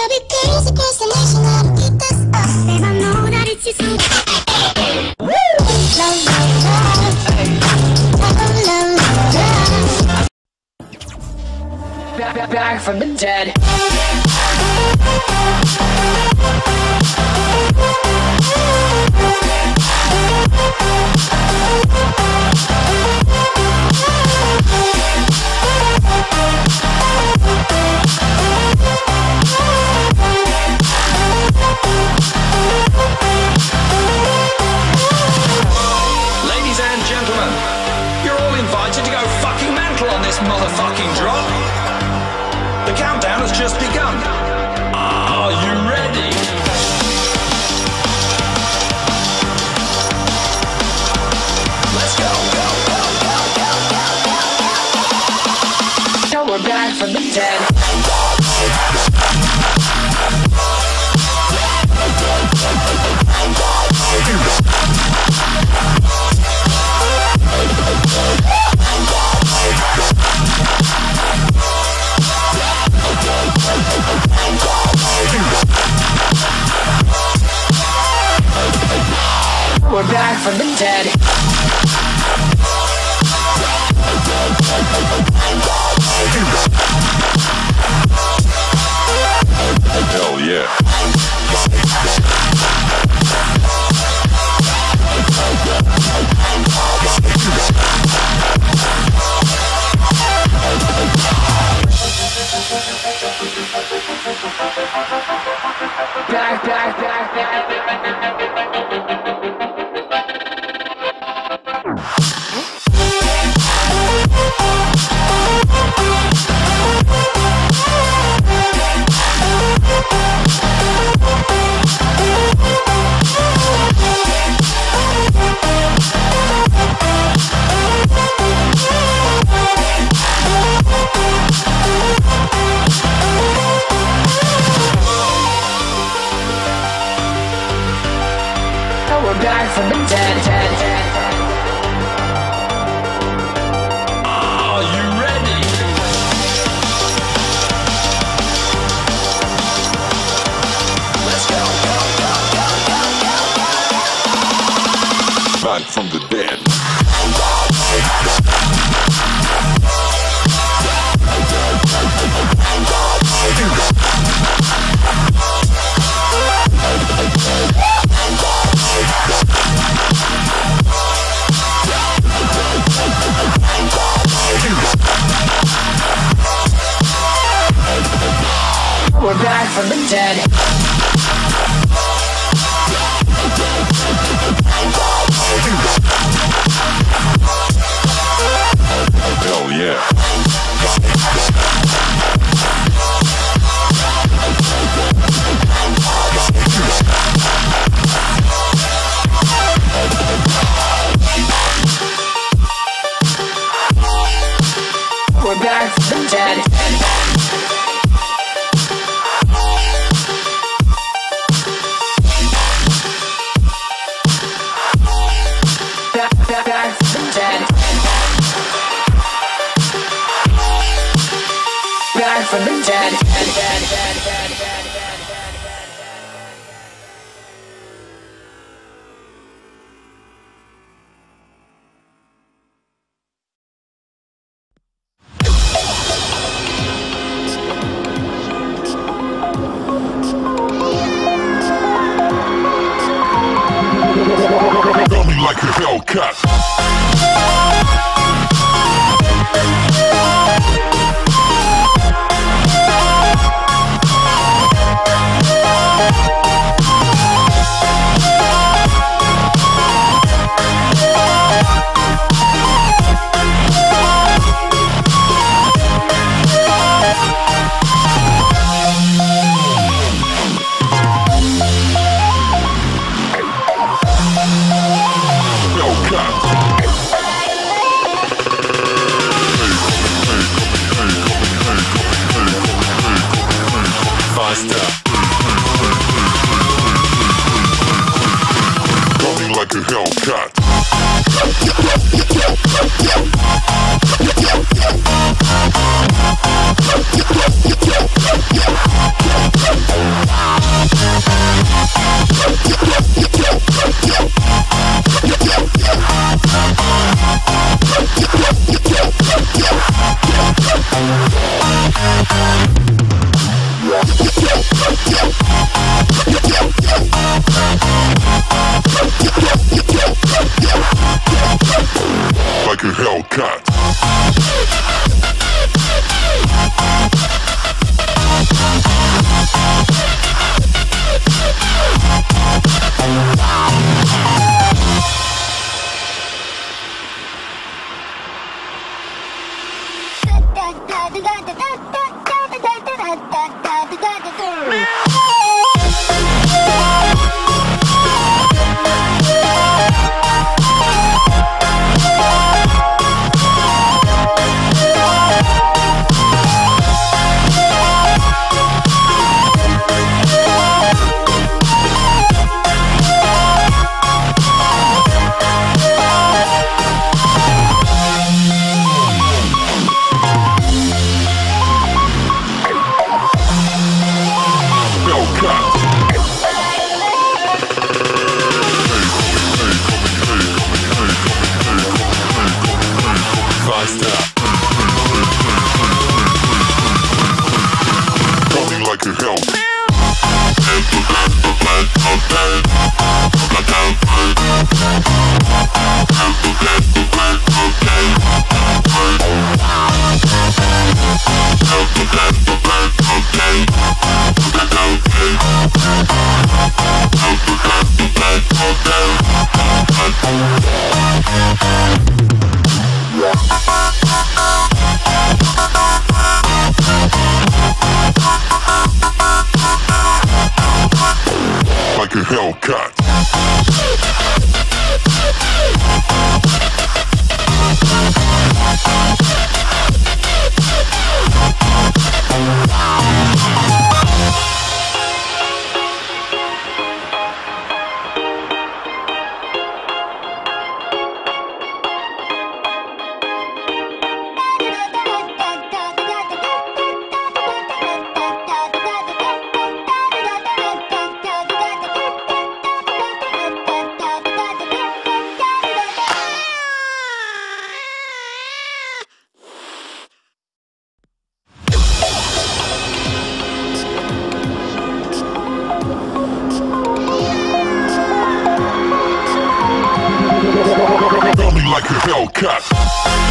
There'll be girls across the nation that'll keep this up. Babe, I know that it's just so. Love, love, love. Love, love, love. Back from the dead. Ladies and gentlemen, you're all invited to go fucking mental on this motherfucking drop. The countdown has just begun. Are you ready? Let's go, go, go, go, go, go, go. Now we're back from the dead. We're back from the dead. Hell yeah. Back, back, back, back. We're back from the dead. Are you ready? Let's go, go, go, go, go, go. Back from the dead. We're back from the dead. Hell yeah. We're back from the dead. Back from the dead. Back from the dead. Coming like a Hellcat. Faster. Coming like a Hellcat. Faster. Coming like a Hellcat. Like a Hellcat. Coming like a Hellcat.